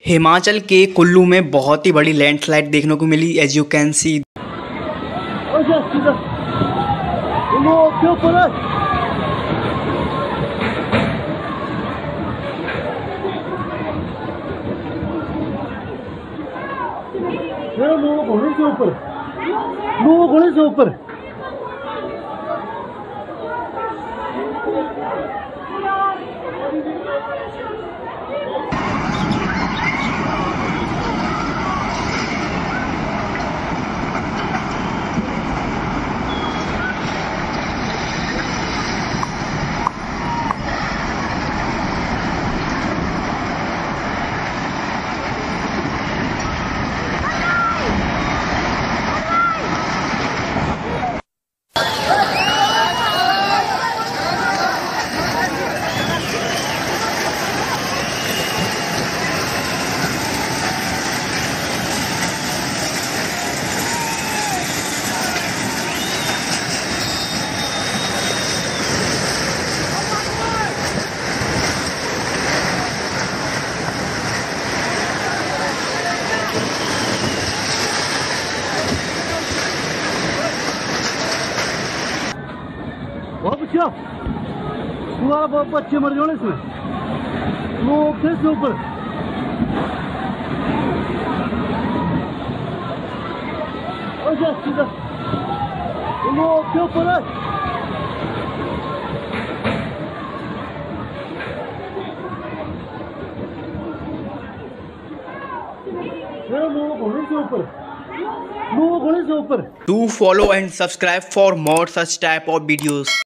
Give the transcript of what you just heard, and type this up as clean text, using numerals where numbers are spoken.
हिमाचल के कुल्लू में बहुत ही बड़ी लैंडस्लाइड देखने को मिली। एज यू कैन सी लोग घोड़े से ऊपर बहुत अच्छा। तुम्हारा बहुत बच्चे मर जाने इसमें। लोग थे इसके ऊपर। सीधा लोग के ऊपर है। लोग घोड़े से ऊपर। लोग घोड़े से ऊपर। Do follow and subscribe for more such type of videos.